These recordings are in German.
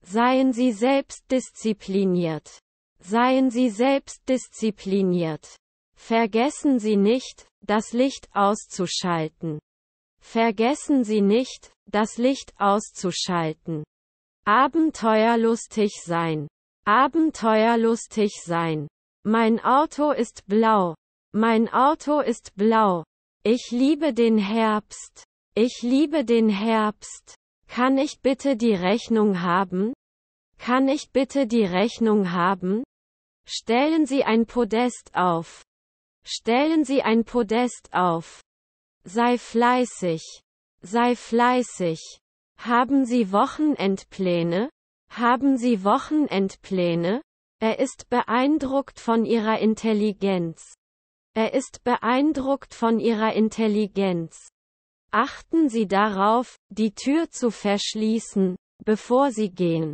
Seien Sie selbstdiszipliniert. Seien Sie selbstdiszipliniert. Vergessen Sie nicht, das Licht auszuschalten. Vergessen Sie nicht, das Licht auszuschalten. Abenteuerlustig sein. Abenteuerlustig sein. Mein Auto ist blau. Mein Auto ist blau. Ich liebe den Herbst. Ich liebe den Herbst. Kann ich bitte die Rechnung haben? Kann ich bitte die Rechnung haben? Stellen Sie ein Podest auf. Stellen Sie ein Podest auf. Sei fleißig. Sei fleißig. Haben Sie Wochenendpläne? Haben Sie Wochenendpläne? Er ist beeindruckt von Ihrer Intelligenz. Er ist beeindruckt von Ihrer Intelligenz. Achten Sie darauf, die Tür zu verschließen, bevor Sie gehen.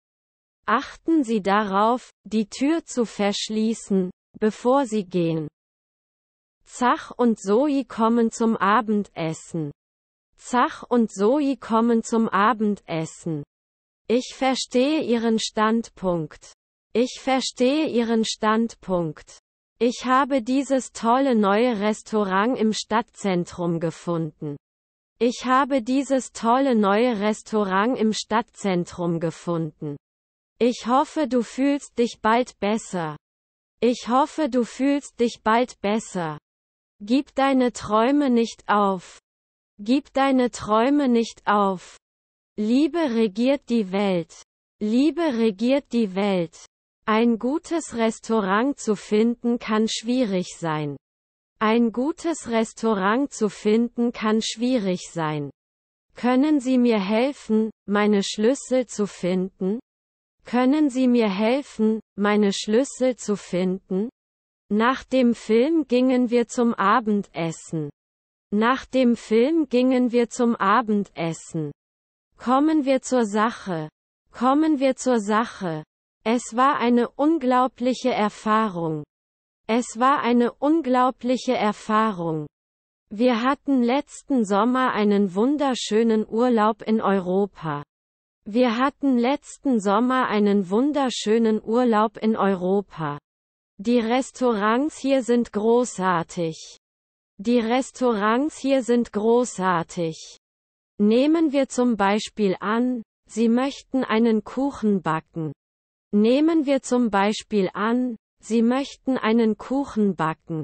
Achten Sie darauf, die Tür zu verschließen, bevor Sie gehen. Zach und Zoe kommen zum Abendessen. Zach und Zoe kommen zum Abendessen. Ich verstehe Ihren Standpunkt. Ich verstehe Ihren Standpunkt. Ich habe dieses tolle neue Restaurant im Stadtzentrum gefunden. Ich habe dieses tolle neue Restaurant im Stadtzentrum gefunden. Ich hoffe, du fühlst dich bald besser. Ich hoffe, du fühlst dich bald besser. Gib deine Träume nicht auf. Gib deine Träume nicht auf. Liebe regiert die Welt. Liebe regiert die Welt. Ein gutes Restaurant zu finden kann schwierig sein. Ein gutes Restaurant zu finden kann schwierig sein. Können Sie mir helfen, meine Schlüssel zu finden? Können Sie mir helfen, meine Schlüssel zu finden? Nach dem Film gingen wir zum Abendessen. Nach dem Film gingen wir zum Abendessen. Kommen wir zur Sache. Kommen wir zur Sache. Es war eine unglaubliche Erfahrung. Es war eine unglaubliche Erfahrung. Wir hatten letzten Sommer einen wunderschönen Urlaub in Europa. Wir hatten letzten Sommer einen wunderschönen Urlaub in Europa. Die Restaurants hier sind großartig. Die Restaurants hier sind großartig. Nehmen wir zum Beispiel an, Sie möchten einen Kuchen backen. Nehmen wir zum Beispiel an, Sie möchten einen Kuchen backen.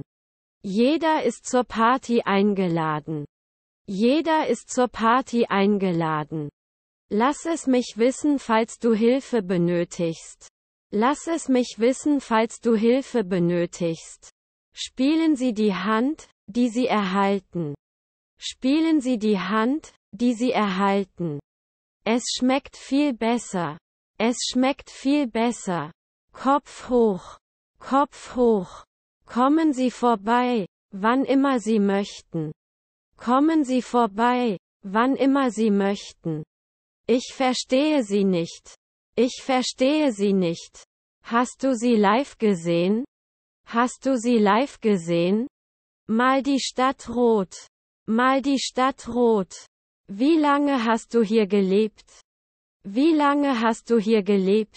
Jeder ist zur Party eingeladen. Jeder ist zur Party eingeladen. Lass es mich wissen, falls du Hilfe benötigst. Lass es mich wissen, falls du Hilfe benötigst. Spielen Sie die Hand, die Sie erhalten. Spielen Sie die Hand, die Sie erhalten. Es schmeckt viel besser. Es schmeckt viel besser. Kopf hoch. Kopf hoch. Kommen Sie vorbei, wann immer Sie möchten. Kommen Sie vorbei, wann immer Sie möchten. Ich verstehe Sie nicht. Ich verstehe Sie nicht. Hast du sie live gesehen? Hast du sie live gesehen? Mal die Stadt rot. Mal die Stadt rot. Wie lange hast du hier gelebt? Wie lange hast du hier gelebt?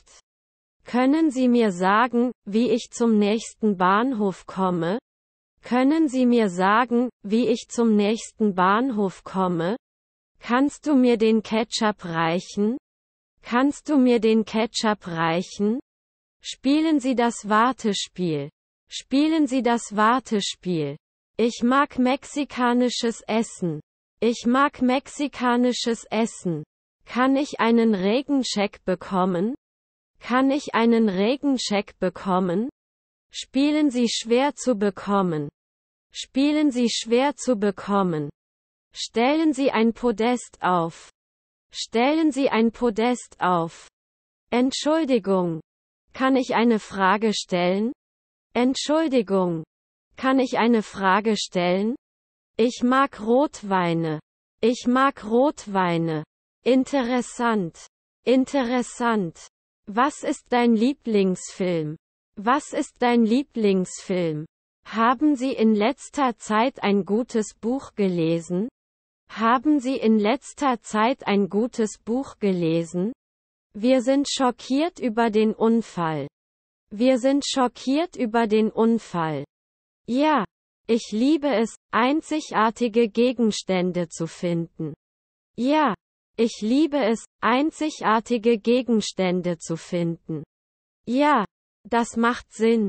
Können Sie mir sagen, wie ich zum nächsten Bahnhof komme? Können Sie mir sagen, wie ich zum nächsten Bahnhof komme? Kannst du mir den Ketchup reichen? Kannst du mir den Ketchup reichen? Spielen Sie das Wartespiel. Spielen Sie das Wartespiel. Ich mag mexikanisches Essen. Ich mag mexikanisches Essen. Kann ich einen Regencheck bekommen? Kann ich einen Regencheck bekommen? Spielen Sie schwer zu bekommen. Spielen Sie schwer zu bekommen. Stellen Sie ein Podest auf. Stellen Sie ein Podest auf. Entschuldigung. Kann ich eine Frage stellen? Entschuldigung. Kann ich eine Frage stellen? Ich mag Rotweine. Ich mag Rotweine. Interessant. Interessant. Was ist dein Lieblingsfilm? Was ist dein Lieblingsfilm? Haben Sie in letzter Zeit ein gutes Buch gelesen? Haben Sie in letzter Zeit ein gutes Buch gelesen? Wir sind schockiert über den Unfall. Wir sind schockiert über den Unfall. Ja, ich liebe es, einzigartige Gegenstände zu finden. Ja, ich liebe es, einzigartige Gegenstände zu finden. Ja, das macht Sinn.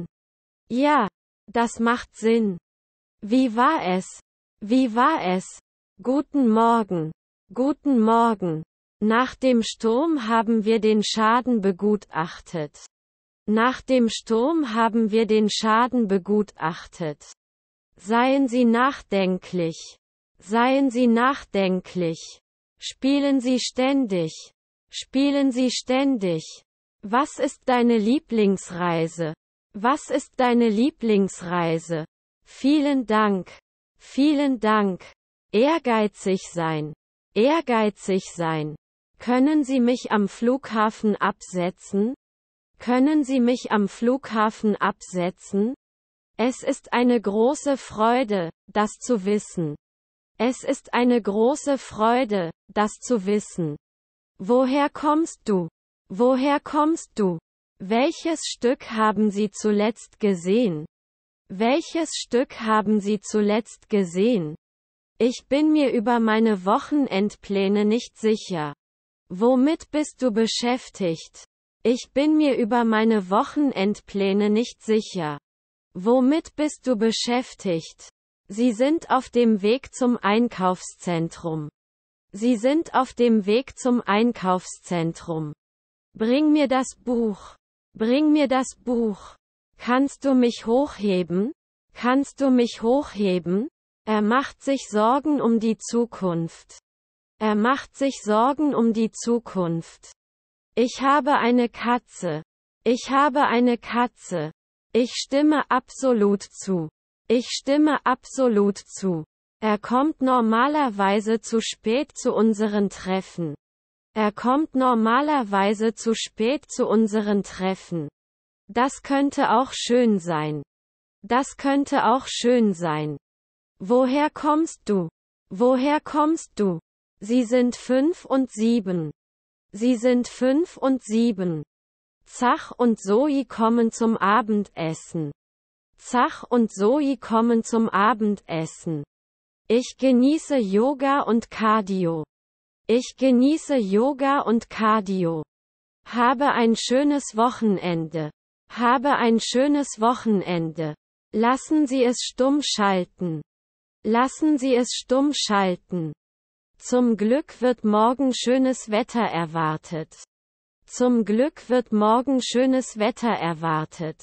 Ja, das macht Sinn. Wie war es? Wie war es? Guten Morgen. Guten Morgen. Nach dem Sturm haben wir den Schaden begutachtet. Nach dem Sturm haben wir den Schaden begutachtet. Seien Sie nachdenklich. Seien Sie nachdenklich. Spielen Sie ständig. Spielen Sie ständig. Was ist deine Lieblingsreise? Was ist deine Lieblingsreise? Vielen Dank. Vielen Dank. Ehrgeizig sein. Ehrgeizig sein. Können Sie mich am Flughafen absetzen? Können Sie mich am Flughafen absetzen? Es ist eine große Freude, das zu wissen. Es ist eine große Freude, das zu wissen. Woher kommst du? Woher kommst du? Welches Stück haben Sie zuletzt gesehen? Welches Stück haben Sie zuletzt gesehen? Ich bin mir über meine Wochenendpläne nicht sicher. Womit bist du beschäftigt? Ich bin mir über meine Wochenendpläne nicht sicher. Womit bist du beschäftigt? Sie sind auf dem Weg zum Einkaufszentrum. Sie sind auf dem Weg zum Einkaufszentrum. Bring mir das Buch. Bring mir das Buch. Kannst du mich hochheben? Kannst du mich hochheben? Er macht sich Sorgen um die Zukunft. Er macht sich Sorgen um die Zukunft. Ich habe eine Katze. Ich habe eine Katze. Ich stimme absolut zu. Ich stimme absolut zu. Er kommt normalerweise zu spät zu unseren Treffen. Er kommt normalerweise zu spät zu unseren Treffen. Das könnte auch schön sein. Das könnte auch schön sein. Woher kommst du? Woher kommst du? Sie sind 5 und 7. Sie sind 5 und 7. Zach und Zoe kommen zum Abendessen. Zach und Zoe kommen zum Abendessen. Ich genieße Yoga und Cardio. Ich genieße Yoga und Cardio. Habe ein schönes Wochenende. Habe ein schönes Wochenende. Lassen Sie es stumm schalten. Lassen Sie es stumm schalten. Zum Glück wird morgen schönes Wetter erwartet. Zum Glück wird morgen schönes Wetter erwartet.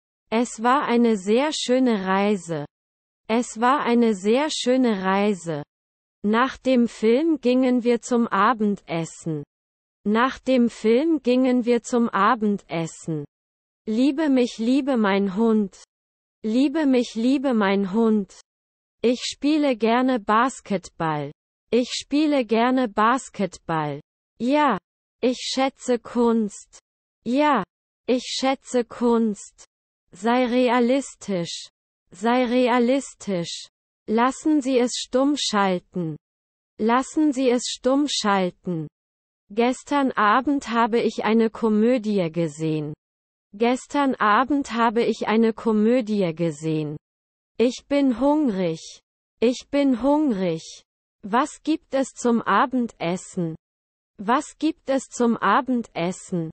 Es war eine sehr schöne Reise. Es war eine sehr schöne Reise. Nach dem Film gingen wir zum Abendessen. Nach dem Film gingen wir zum Abendessen. Liebe mich, liebe mein Hund. Liebe mich, liebe mein Hund. Ich spiele gerne Basketball. Ich spiele gerne Basketball. Ja, ich schätze Kunst. Ja, ich schätze Kunst. Sei realistisch. Sei realistisch. Lassen Sie es stumm schalten. Lassen Sie es stumm schalten. Gestern Abend habe ich eine Komödie gesehen. Gestern Abend habe ich eine Komödie gesehen. Ich bin hungrig. Ich bin hungrig. Was gibt es zum Abendessen? Was gibt es zum Abendessen?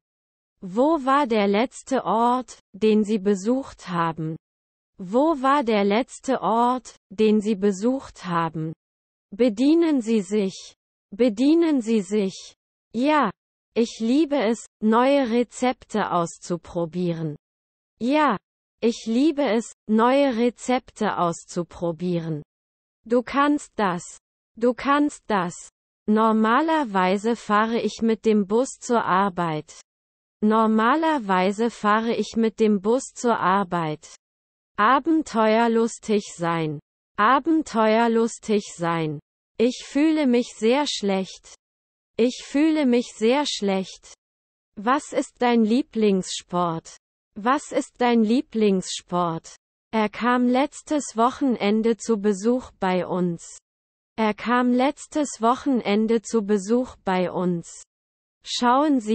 Wo war der letzte Ort, den Sie besucht haben? Wo war der letzte Ort, den Sie besucht haben? Bedienen Sie sich. Bedienen Sie sich. Ja, ich liebe es, neue Rezepte auszuprobieren. Ja, ich liebe es, neue Rezepte auszuprobieren. Du kannst das. Du kannst das. Normalerweise fahre ich mit dem Bus zur Arbeit. Normalerweise fahre ich mit dem Bus zur Arbeit. Abenteuerlustig sein. Abenteuerlustig sein. Ich fühle mich sehr schlecht. Ich fühle mich sehr schlecht. Was ist dein Lieblingssport? Was ist dein Lieblingssport? Er kam letztes Wochenende zu Besuch bei uns. Er kam letztes Wochenende zu Besuch bei uns. Schauen Sie,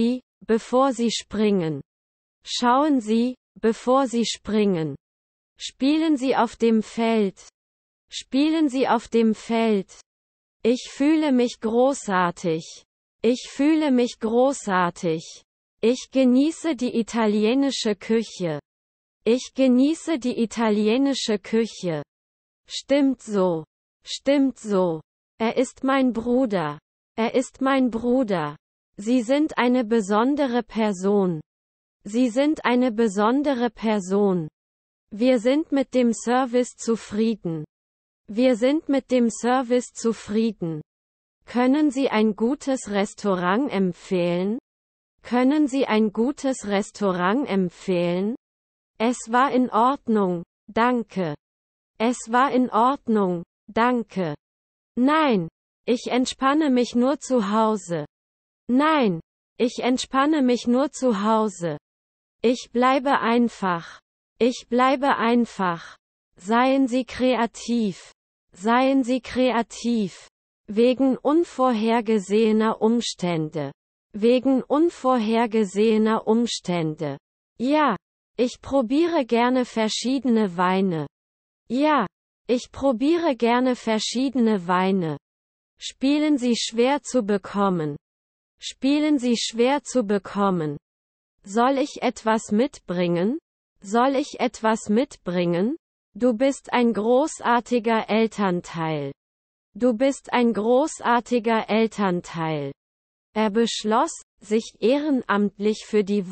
bevor Sie springen. Schauen Sie, bevor Sie springen. Spielen Sie auf dem Feld. Spielen Sie auf dem Feld. Ich fühle mich großartig. Ich fühle mich großartig. Ich genieße die italienische Küche. Ich genieße die italienische Küche. Stimmt so. Stimmt so. Er ist mein Bruder. Er ist mein Bruder. Sie sind eine besondere Person. Sie sind eine besondere Person. Wir sind mit dem Service zufrieden. Wir sind mit dem Service zufrieden. Können Sie ein gutes Restaurant empfehlen? Können Sie ein gutes Restaurant empfehlen? Es war in Ordnung, danke. Es war in Ordnung, danke. Nein, ich entspanne mich nur zu Hause. Nein, ich entspanne mich nur zu Hause. Ich bleibe einfach. Ich bleibe einfach. Seien Sie kreativ. Seien Sie kreativ. Wegen unvorhergesehener Umstände. Wegen unvorhergesehener Umstände. Ja, ich probiere gerne verschiedene Weine. Ja, ich probiere gerne verschiedene Weine. Spielen Sie schwer zu bekommen. Spielen Sie schwer zu bekommen. Soll ich etwas mitbringen? Soll ich etwas mitbringen? Du bist ein großartiger Elternteil. Du bist ein großartiger Elternteil. Er beschloss, sich ehrenamtlich für die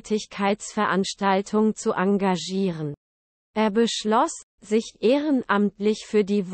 Wohltätigkeitsveranstaltung zu engagieren. Er beschloss, sich ehrenamtlich für die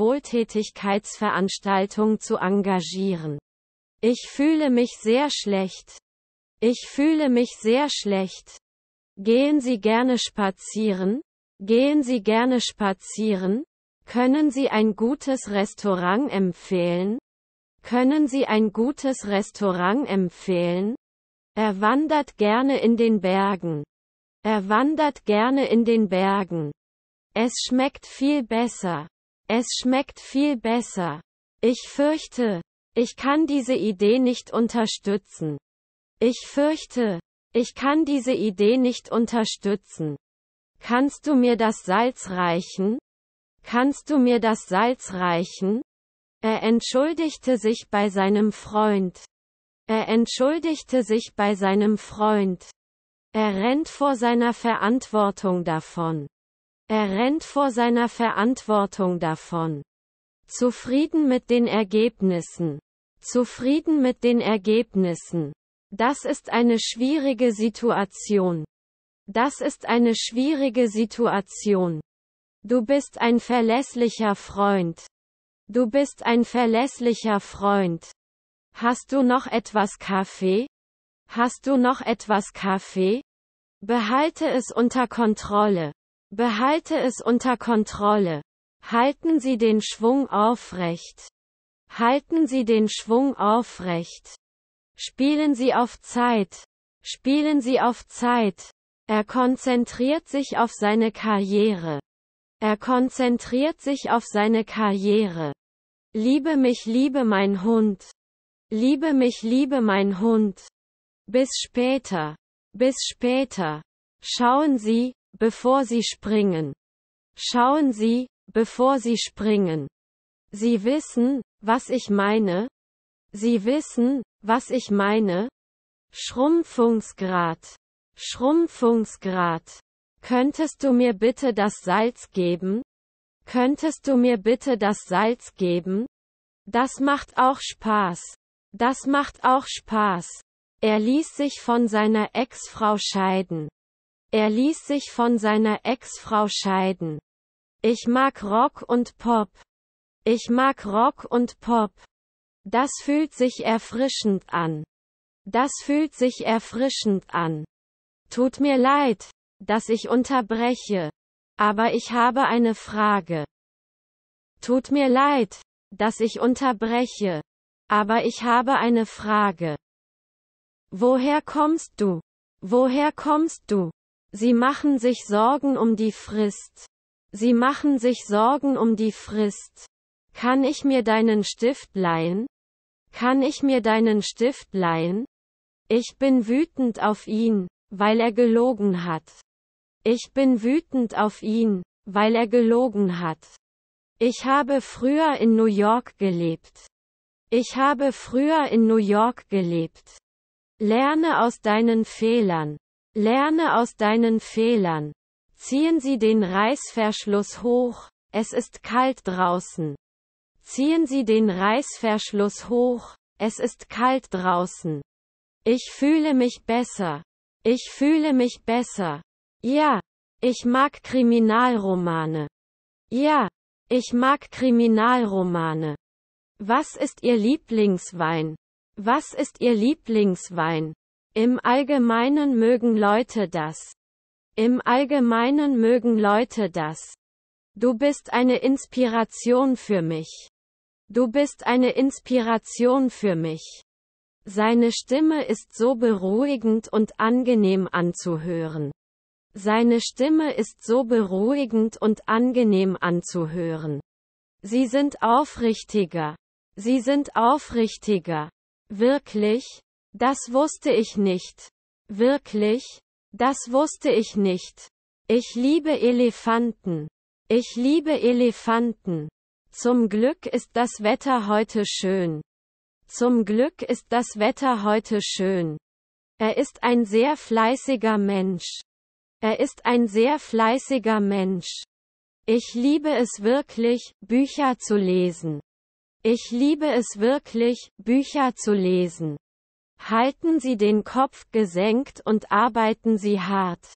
Wohltätigkeitsveranstaltung zu engagieren. Ich fühle mich sehr schlecht. Ich fühle mich sehr schlecht. Gehen Sie gerne spazieren? Gehen Sie gerne spazieren? Können Sie ein gutes Restaurant empfehlen? Können Sie ein gutes Restaurant empfehlen? Er wandert gerne in den Bergen. Er wandert gerne in den Bergen. Es schmeckt viel besser. Es schmeckt viel besser. Ich fürchte, ich kann diese Idee nicht unterstützen. Ich fürchte, ich kann diese Idee nicht unterstützen. Kannst du mir das Salz reichen? Kannst du mir das Salz reichen? Er entschuldigte sich bei seinem Freund. Er entschuldigte sich bei seinem Freund. Er rennt vor seiner Verantwortung davon. Er rennt vor seiner Verantwortung davon. Zufrieden mit den Ergebnissen. Zufrieden mit den Ergebnissen. Das ist eine schwierige Situation. Das ist eine schwierige Situation. Du bist ein verlässlicher Freund. Du bist ein verlässlicher Freund. Hast du noch etwas Kaffee? Hast du noch etwas Kaffee? Behalte es unter Kontrolle. Behalte es unter Kontrolle. Halten Sie den Schwung aufrecht. Halten Sie den Schwung aufrecht. Spielen Sie auf Zeit. Spielen Sie auf Zeit. Er konzentriert sich auf seine Karriere. Er konzentriert sich auf seine Karriere. Liebe mich, liebe mein Hund. Liebe mich, liebe mein Hund. Bis später. Bis später. Schauen Sie, bevor Sie springen. Schauen Sie, bevor Sie springen. Sie wissen, was ich meine? Sie wissen, was ich meine? Schrumpfungsgrad. Schrumpfungsgrad. Könntest du mir bitte das Salz geben? Könntest du mir bitte das Salz geben? Das macht auch Spaß. Das macht auch Spaß. Er ließ sich von seiner Ex-Frau scheiden. Er ließ sich von seiner Ex-Frau scheiden. Ich mag Rock und Pop. Ich mag Rock und Pop. Das fühlt sich erfrischend an. Das fühlt sich erfrischend an. Tut mir leid, dass ich unterbreche. Aber ich habe eine Frage. Tut mir leid, dass ich unterbreche. Aber ich habe eine Frage. Woher kommst du? Woher kommst du? Sie machen sich Sorgen um die Frist. Sie machen sich Sorgen um die Frist. Kann ich mir deinen Stift leihen? Kann ich mir deinen Stift leihen? Ich bin wütend auf ihn, weil er gelogen hat. Ich bin wütend auf ihn, weil er gelogen hat. Ich habe früher in New York gelebt. Ich habe früher in New York gelebt. Lerne aus deinen Fehlern. Lerne aus deinen Fehlern. Ziehen Sie den Reißverschluss hoch, es ist kalt draußen. Ziehen Sie den Reißverschluss hoch, es ist kalt draußen. Ich fühle mich besser. Ich fühle mich besser. Ja, ich mag Kriminalromane. Ja, ich mag Kriminalromane. Was ist Ihr Lieblingswein? Was ist Ihr Lieblingswein? Im Allgemeinen mögen Leute das. Im Allgemeinen mögen Leute das. Du bist eine Inspiration für mich. Du bist eine Inspiration für mich. Seine Stimme ist so beruhigend und angenehm anzuhören. Seine Stimme ist so beruhigend und angenehm anzuhören. Sie sind aufrichtiger. Sie sind aufrichtiger. Wirklich? Das wusste ich nicht. Wirklich? Das wusste ich nicht. Ich liebe Elefanten. Ich liebe Elefanten. Zum Glück ist das Wetter heute schön. Zum Glück ist das Wetter heute schön. Er ist ein sehr fleißiger Mensch. Er ist ein sehr fleißiger Mensch. Ich liebe es wirklich, Bücher zu lesen. Ich liebe es wirklich, Bücher zu lesen. Halten Sie den Kopf gesenkt und arbeiten Sie hart.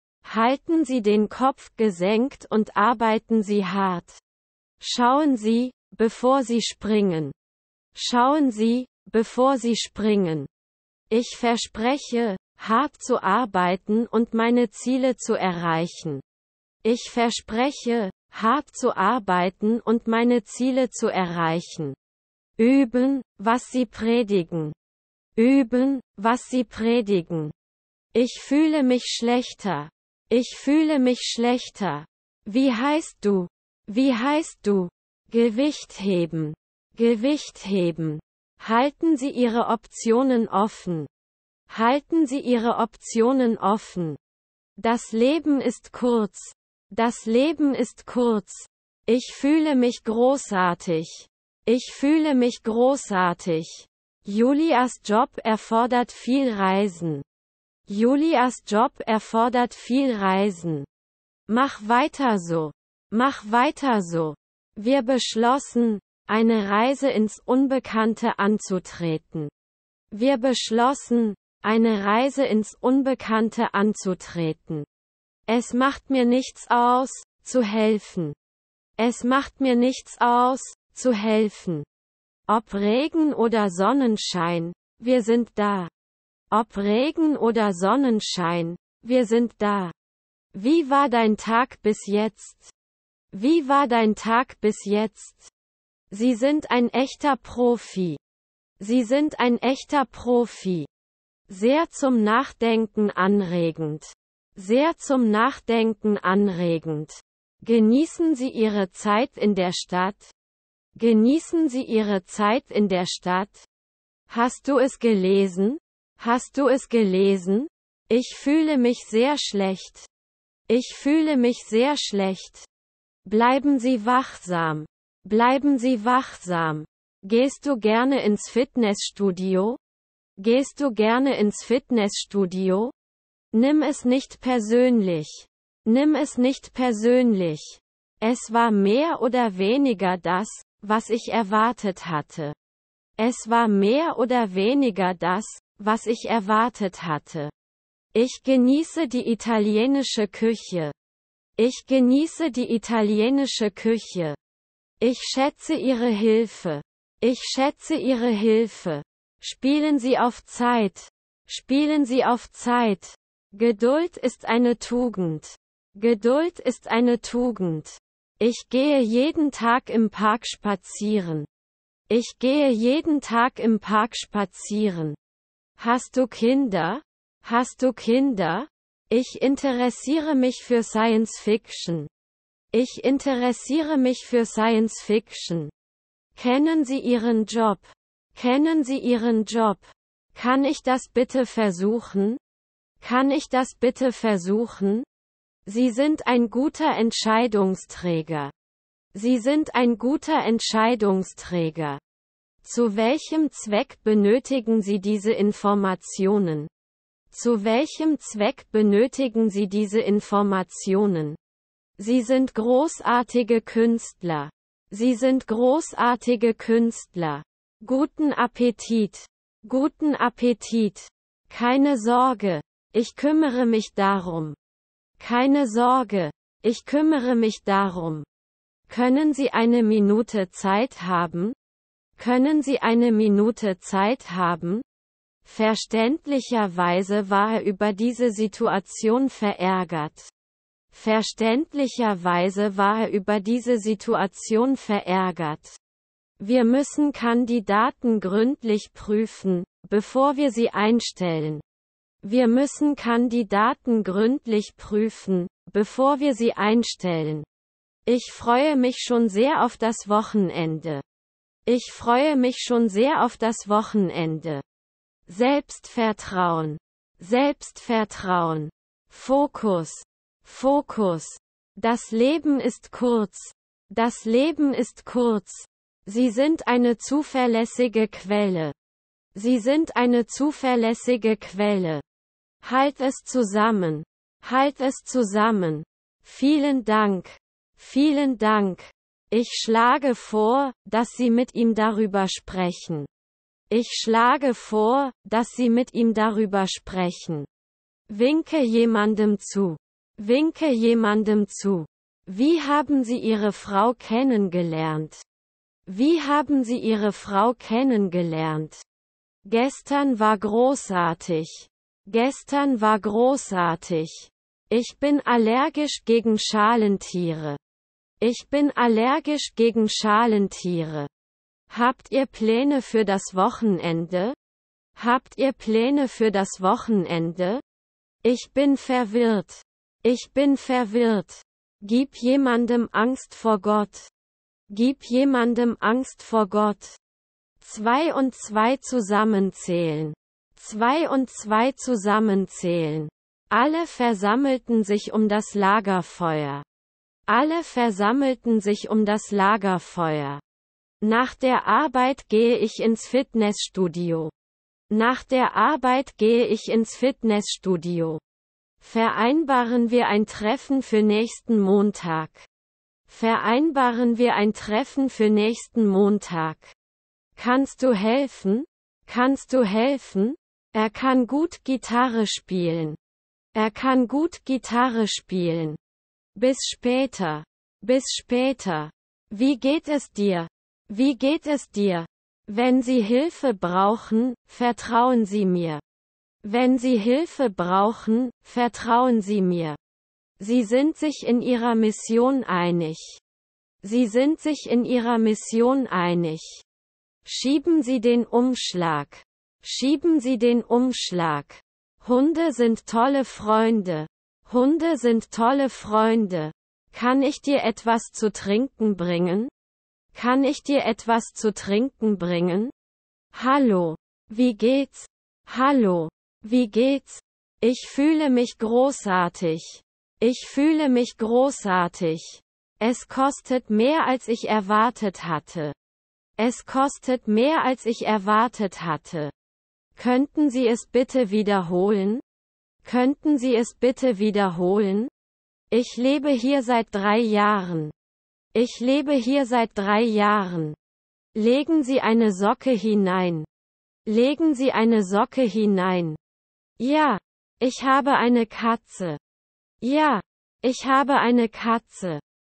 Halten Sie den Kopf gesenkt und arbeiten Sie hart. Schauen Sie, bevor Sie springen. Schauen Sie, bevor Sie springen. Ich verspreche, hart zu arbeiten und meine Ziele zu erreichen. Ich verspreche, hart zu arbeiten und meine Ziele zu erreichen. Üben, was Sie predigen. Üben, was Sie predigen. Ich fühle mich schlechter. Ich fühle mich schlechter. Wie heißt du? Wie heißt du? Gewicht heben. Gewicht heben. Halten Sie Ihre Optionen offen. Halten Sie Ihre Optionen offen. Das Leben ist kurz. Das Leben ist kurz. Ich fühle mich großartig. Ich fühle mich großartig. Julias Job erfordert viel Reisen. Julias Job erfordert viel Reisen. Mach weiter so. Mach weiter so. Wir beschlossen, eine Reise ins Unbekannte anzutreten. Wir beschlossen, eine Reise ins Unbekannte anzutreten. Es macht mir nichts aus, zu helfen. Es macht mir nichts aus, zu helfen. Ob Regen oder Sonnenschein, wir sind da. Ob Regen oder Sonnenschein, wir sind da. Wie war dein Tag bis jetzt? Wie war dein Tag bis jetzt? Sie sind ein echter Profi. Sie sind ein echter Profi. Sehr zum Nachdenken anregend. Sehr zum Nachdenken anregend. Genießen Sie Ihre Zeit in der Stadt? Genießen Sie Ihre Zeit in der Stadt? Hast du es gelesen? Hast du es gelesen? Ich fühle mich sehr schlecht. Ich fühle mich sehr schlecht. Bleiben Sie wachsam. Bleiben Sie wachsam. Gehst du gerne ins Fitnessstudio? Gehst du gerne ins Fitnessstudio? Nimm es nicht persönlich. Nimm es nicht persönlich. Es war mehr oder weniger das, was ich erwartet hatte. Es war mehr oder weniger das, was ich erwartet hatte. Ich genieße die italienische Küche. Ich genieße die italienische Küche. Ich schätze Ihre Hilfe. Ich schätze Ihre Hilfe. Spielen Sie auf Zeit. Spielen Sie auf Zeit. Geduld ist eine Tugend. Geduld ist eine Tugend. Ich gehe jeden Tag im Park spazieren. Ich gehe jeden Tag im Park spazieren. Hast du Kinder? Hast du Kinder? Ich interessiere mich für Science Fiction. Ich interessiere mich für Science Fiction. Kennen Sie Ihren Job? Kennen Sie Ihren Job? Kann ich das bitte versuchen? Kann ich das bitte versuchen? Sie sind ein guter Entscheidungsträger. Sie sind ein guter Entscheidungsträger. Zu welchem Zweck benötigen Sie diese Informationen? Zu welchem Zweck benötigen Sie diese Informationen? Sie sind großartige Künstler. Sie sind großartige Künstler. Guten Appetit. Guten Appetit. Keine Sorge. Ich kümmere mich darum. Keine Sorge. Ich kümmere mich darum. Können Sie eine Minute Zeit haben? Können Sie eine Minute Zeit haben? Verständlicherweise war er über diese Situation verärgert. Verständlicherweise war er über diese Situation verärgert. Wir müssen Kandidaten gründlich prüfen, bevor wir sie einstellen. Wir müssen Kandidaten gründlich prüfen, bevor wir sie einstellen. Ich freue mich schon sehr auf das Wochenende. Ich freue mich schon sehr auf das Wochenende. Selbstvertrauen. Selbstvertrauen. Fokus. Fokus. Das Leben ist kurz. Das Leben ist kurz. Sie sind eine zuverlässige Quelle. Sie sind eine zuverlässige Quelle. Halt es zusammen. Halt es zusammen. Vielen Dank. Vielen Dank. Ich schlage vor, dass Sie mit ihm darüber sprechen. Ich schlage vor, dass Sie mit ihm darüber sprechen. Winke jemandem zu. Winke jemandem zu. Wie haben Sie Ihre Frau kennengelernt? Wie haben Sie Ihre Frau kennengelernt? Gestern war großartig. Gestern war großartig. Ich bin allergisch gegen Schalentiere. Ich bin allergisch gegen Schalentiere. Habt ihr Pläne für das Wochenende? Habt ihr Pläne für das Wochenende? Ich bin verwirrt. Ich bin verwirrt. Gib jemandem Angst vor Gott. Gib jemandem Angst vor Gott. 2 und 2 zusammenzählen. 2 und 2 zusammenzählen. Alle versammelten sich um das Lagerfeuer. Alle versammelten sich um das Lagerfeuer. Nach der Arbeit gehe ich ins Fitnessstudio. Nach der Arbeit gehe ich ins Fitnessstudio. Vereinbaren wir ein Treffen für nächsten Montag. Vereinbaren wir ein Treffen für nächsten Montag. Kannst du helfen? Kannst du helfen? Er kann gut Gitarre spielen. Er kann gut Gitarre spielen. Bis später. Bis später. Wie geht es dir? Wie geht es dir? Wenn Sie Hilfe brauchen, vertrauen Sie mir. Wenn Sie Hilfe brauchen, vertrauen Sie mir. Sie sind sich in Ihrer Mission einig. Sie sind sich in Ihrer Mission einig. Schieben Sie den Umschlag. Schieben Sie den Umschlag. Hunde sind tolle Freunde. Hunde sind tolle Freunde. Kann ich dir etwas zu trinken bringen? Kann ich dir etwas zu trinken bringen? Hallo. Wie geht's? Hallo. Wie geht's? Ich fühle mich großartig. Ich fühle mich großartig. Es kostet mehr als ich erwartet hatte. Es kostet mehr als ich erwartet hatte. Könnten Sie es bitte wiederholen? Könnten Sie es bitte wiederholen? Ich lebe hier seit 3 Jahren. Ich lebe hier seit 3 Jahren. Legen Sie eine Socke hinein. Legen Sie eine Socke hinein. Ja, ich habe eine Katze. Ja, ich habe eine Katze.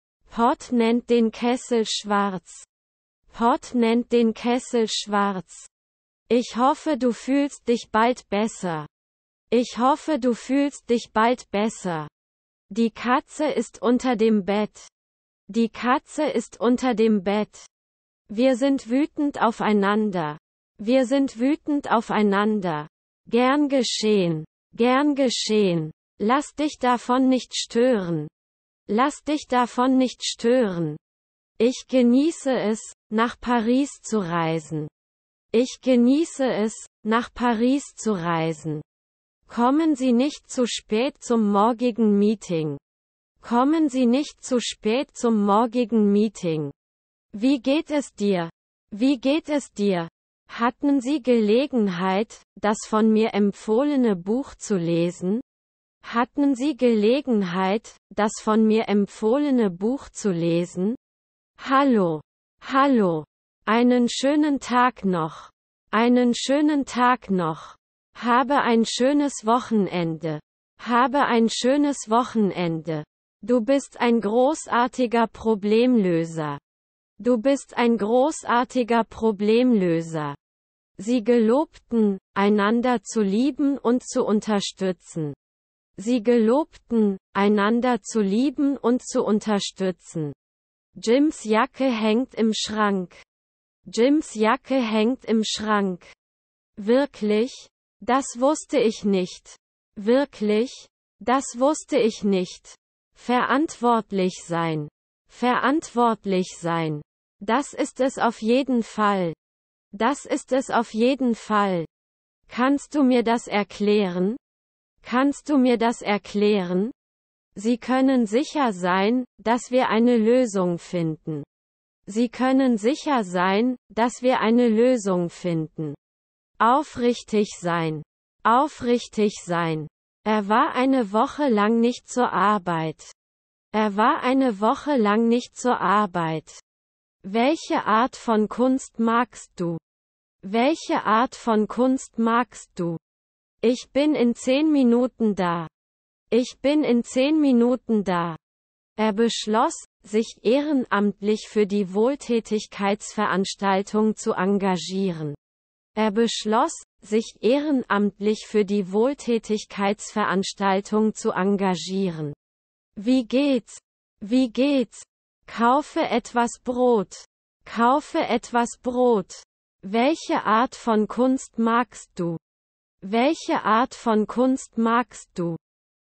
Pot nennt den Kessel schwarz. Pot nennt den Kessel schwarz. Ich hoffe, du fühlst dich bald besser. Ich hoffe, du fühlst dich bald besser. Die Katze ist unter dem Bett. Die Katze ist unter dem Bett. Wir sind wütend aufeinander. Wir sind wütend aufeinander. Gern geschehen. Gern geschehen. Lass dich davon nicht stören. Lass dich davon nicht stören. Ich genieße es, nach Paris zu reisen. Ich genieße es, nach Paris zu reisen. Kommen Sie nicht zu spät zum morgigen Meeting. Kommen Sie nicht zu spät zum morgigen Meeting. Wie geht es dir? Wie geht es dir? Hatten Sie Gelegenheit, das von mir empfohlene Buch zu lesen? Hatten Sie Gelegenheit, das von mir empfohlene Buch zu lesen? Hallo. Hallo. Einen schönen Tag noch. Einen schönen Tag noch. Habe ein schönes Wochenende. Habe ein schönes Wochenende. Du bist ein großartiger Problemlöser. Du bist ein großartiger Problemlöser. Sie gelobten, einander zu lieben und zu unterstützen. Sie gelobten, einander zu lieben und zu unterstützen. Jims Jacke hängt im Schrank. Jims Jacke hängt im Schrank. Wirklich? Das wusste ich nicht. Wirklich? Das wusste ich nicht. Verantwortlich sein. Verantwortlich sein. Das ist es auf jeden Fall. Das ist es auf jeden Fall. Kannst du mir das erklären? Kannst du mir das erklären? Sie können sicher sein, dass wir eine Lösung finden. Sie können sicher sein, dass wir eine Lösung finden. Aufrichtig sein. Aufrichtig sein. Er war eine Woche lang nicht zur Arbeit. Er war eine Woche lang nicht zur Arbeit. Welche Art von Kunst magst du? Welche Art von Kunst magst du? Ich bin in 10 Minuten da. Ich bin in 10 Minuten da. Er beschloss, sich ehrenamtlich für die Wohltätigkeitsveranstaltung zu engagieren. Er beschloss, sich ehrenamtlich für die Wohltätigkeitsveranstaltung zu engagieren. Wie geht's? Wie geht's? Kaufe etwas Brot. Kaufe etwas Brot. Welche Art von Kunst magst du? Welche Art von Kunst magst du?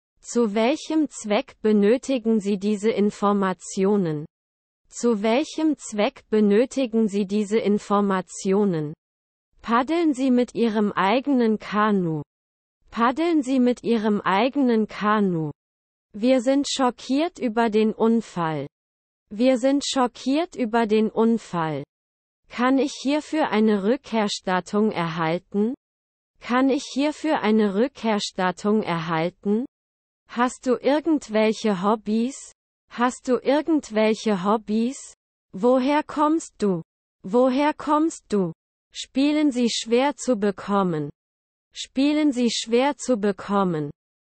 Zu welchem Zweck benötigen Sie diese Informationen? Zu welchem Zweck benötigen Sie diese Informationen? Paddeln Sie mit Ihrem eigenen Kanu. Paddeln Sie mit Ihrem eigenen Kanu. Wir sind schockiert über den Unfall. Wir sind schockiert über den Unfall. Kann ich hierfür eine Rückerstattung erhalten? Kann ich hierfür eine Rückerstattung erhalten? Hast du irgendwelche Hobbys? Hast du irgendwelche Hobbys? Woher kommst du? Woher kommst du? Spielen sie schwer zu bekommen. Spielen sie schwer zu bekommen.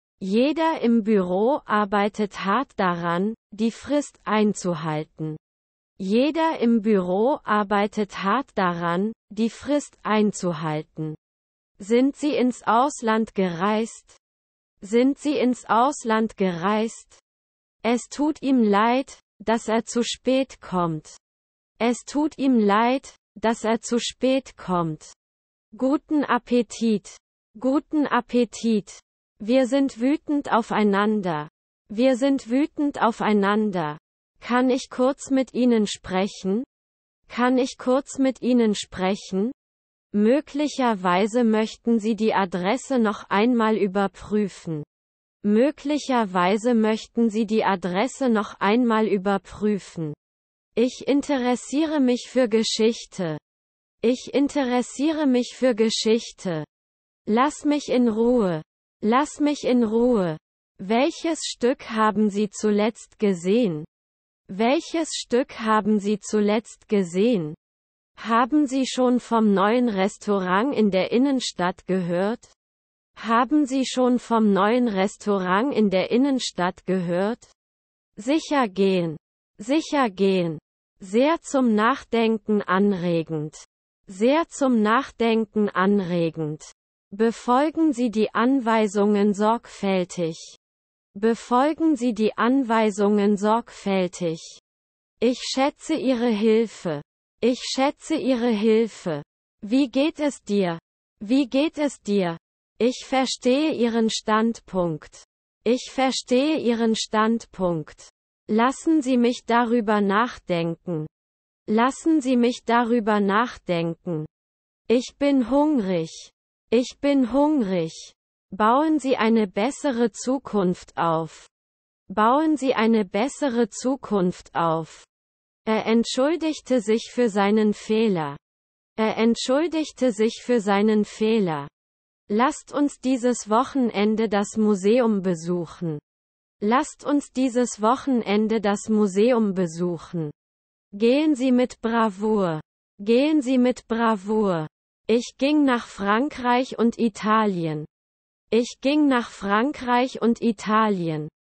Jeder im Büro arbeitet hart daran, die Frist einzuhalten. Jeder im Büro arbeitet hart daran, die Frist einzuhalten. Sind Sie ins Ausland gereist? Sind Sie ins Ausland gereist? Es tut ihm leid, dass er zu spät kommt. Es tut ihm leid, dass er zu spät kommt. Guten Appetit. Guten Appetit. Wir sind wütend aufeinander. Wir sind wütend aufeinander. Kann ich kurz mit Ihnen sprechen? Kann ich kurz mit Ihnen sprechen? Möglicherweise möchten Sie die Adresse noch einmal überprüfen. Möglicherweise möchten Sie die Adresse noch einmal überprüfen. Ich interessiere mich für Geschichte. Ich interessiere mich für Geschichte. Lass mich in Ruhe. Lass mich in Ruhe. Welches Stück haben Sie zuletzt gesehen? Welches Stück haben Sie zuletzt gesehen? Haben Sie schon vom neuen Restaurant in der Innenstadt gehört? Haben Sie schon vom neuen Restaurant in der Innenstadt gehört? Sicher gehen. Sicher gehen. Sehr zum Nachdenken anregend. Sehr zum Nachdenken anregend. Befolgen Sie die Anweisungen sorgfältig. Befolgen Sie die Anweisungen sorgfältig. Ich schätze Ihre Hilfe. Ich schätze Ihre Hilfe. Wie geht es dir? Wie geht es dir? Ich verstehe Ihren Standpunkt. Ich verstehe Ihren Standpunkt. Lassen Sie mich darüber nachdenken. Lassen Sie mich darüber nachdenken. Ich bin hungrig. Ich bin hungrig. Bauen Sie eine bessere Zukunft auf. Bauen Sie eine bessere Zukunft auf. Er entschuldigte sich für seinen Fehler. Er entschuldigte sich für seinen Fehler. Lasst uns dieses Wochenende das Museum besuchen. Lasst uns dieses Wochenende das Museum besuchen. Gehen Sie mit Bravour. Gehen Sie mit Bravour. Ich ging nach Frankreich und Italien. Ich ging nach Frankreich und Italien.